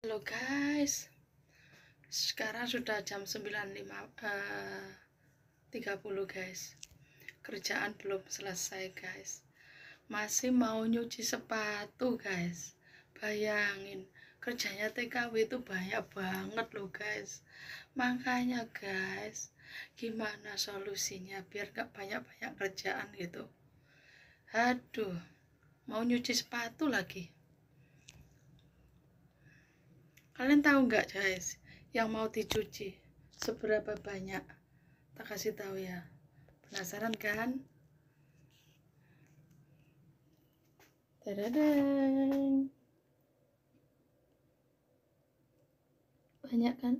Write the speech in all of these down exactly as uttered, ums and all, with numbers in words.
Halo guys, sekarang sudah jam sembilan tiga puluh guys. Kerjaan belum selesai guys, masih mau nyuci sepatu guys. Bayangin, kerjanya T K W itu banyak banget loh guys. Makanya guys, gimana solusinya biar gak banyak-banyak kerjaan gitu. Aduh, mau nyuci sepatu lagi. Kalian tahu nggak guys, yang mau dicuci seberapa banyak? Tak kasih tahu ya. Penasaran kan? Tadadang. Banyak kan?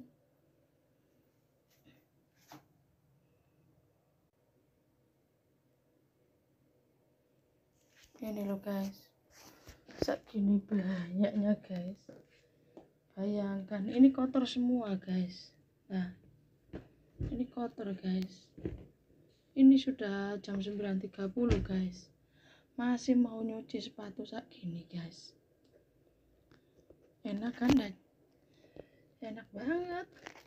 Ini loh guys, segini banyaknya guys. Bayangkan, ini kotor semua guys. Nah, ini kotor guys. Ini sudah jam sembilan tiga puluh guys, masih mau nyuci sepatu segini guys. Enak kan? Dan enak banget.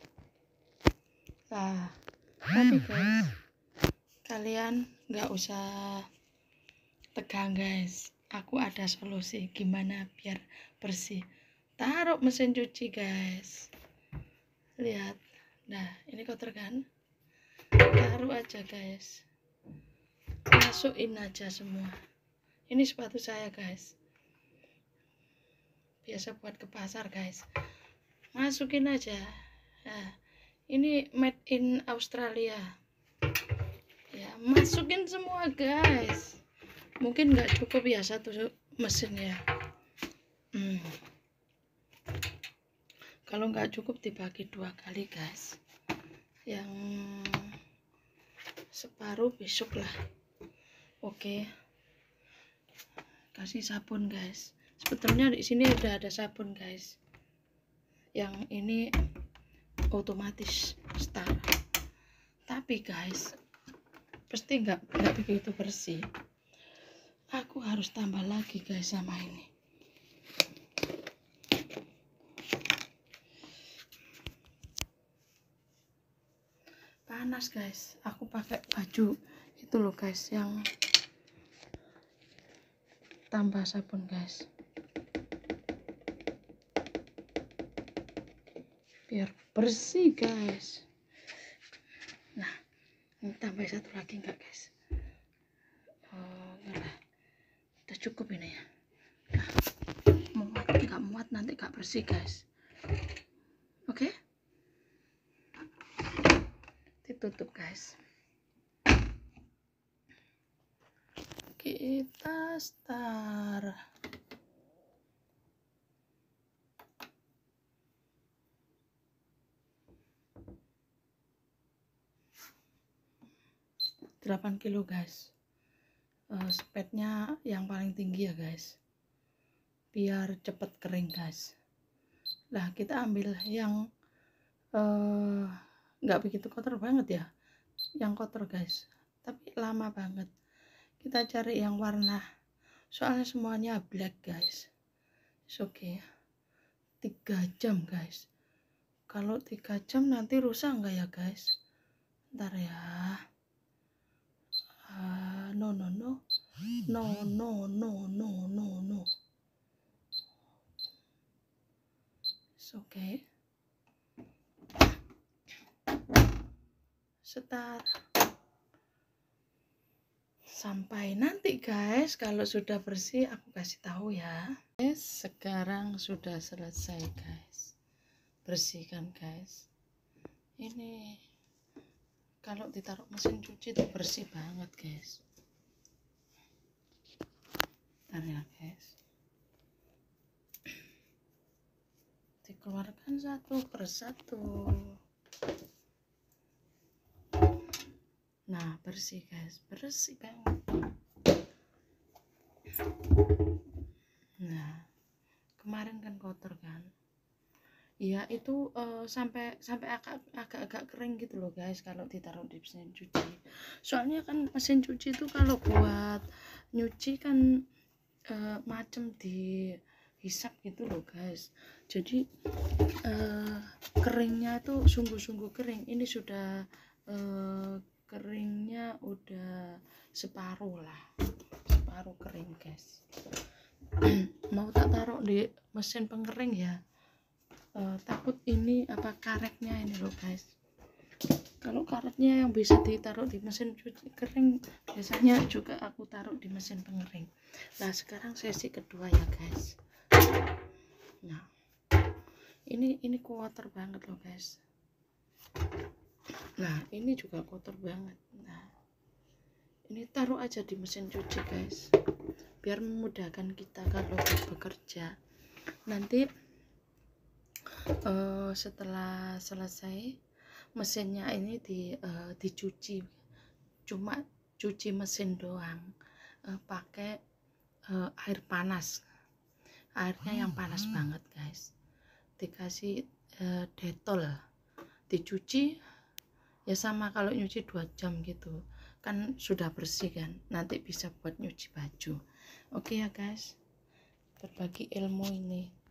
Nah, tapi guys, kalian nggak usah tegang guys, aku ada solusi gimana biar bersih. Taruh mesin cuci guys, lihat. Nah, ini kotor kan? Taruh aja guys, masukin aja semua. Ini sepatu saya guys, biasa buat ke pasar guys. Masukin aja. Nah, ini made in Australia ya, masukin semua guys. Mungkin nggak cukup ya satu mesin ya. hmm. Kalau nggak cukup dibagi dua kali guys, yang separuh besok lah. Oke, kasih sabun guys. Sebetulnya di sini udah ada sabun guys, yang ini otomatis start, tapi guys pasti nggak nggak begitu bersih. Aku harus tambah lagi guys sama ini. Panas guys, aku pakai baju itu loh guys, yang tambah sabun guys, biar bersih guys. Nah, ini tambah satu lagi enggak guys? Oh enggak lah, udah cukup ini ya. Nah, muat nggak muat nanti gak bersih guys. Oke, ditutup guys. Kita start. delapan kilo guys. Uh, speednya yang paling tinggi ya guys, biar cepet kering guys. Nah, kita ambil yang nggak uh, begitu kotor banget ya, yang kotor guys, tapi lama banget. Kita cari yang warna, soalnya semuanya black guys. Oke, okay. tiga jam guys. Kalau tiga jam nanti rusak nggak ya guys? Ntar ya. Uh, no no no no no no no no no. Oke. Okay. Start. Sampai nanti guys, kalau sudah bersih aku kasih tahu ya. Guys, sekarang sudah selesai guys. Bersihkan guys. Ini kalau ditaruh mesin cuci itu bersih banget guys. Bentar ya guys, dikeluarkan satu persatu. Nah, bersih guys, bersih banget. Nah, kemarin kan kotor kan? Iya, itu uh, sampai sampai agak agak kering gitu loh guys kalau ditaruh di mesin cuci. Soalnya kan mesin cuci itu kalau buat nyuci kan uh, macem di hisap gitu loh guys. Jadi uh, keringnya tuh sungguh-sungguh kering. Ini sudah uh, keringnya udah separuh lah, separuh kering guys. Mau tak taruh di mesin pengering ya, uh, takut ini apa karetnya ini loh guys. Kalau karetnya yang bisa ditaruh di mesin cuci kering, biasanya juga aku taruh di mesin pengering. Nah sekarang sesi kedua ya guys. Nah ini ini kotor banget loh guys. Nah ini juga kotor banget. Nah ini taruh aja di mesin cuci guys, biar memudahkan kita kalau bekerja. Nanti uh, setelah selesai mesinnya ini di uh, dicuci, cuma cuci mesin doang, uh, pakai uh, air panas, airnya yang panas banget guys, dikasih uh, detol, dicuci ya sama kalau nyuci dua jam gitu kan sudah bersih kan, nanti bisa buat nyuci baju. Oke ya guys, berbagi ilmu ini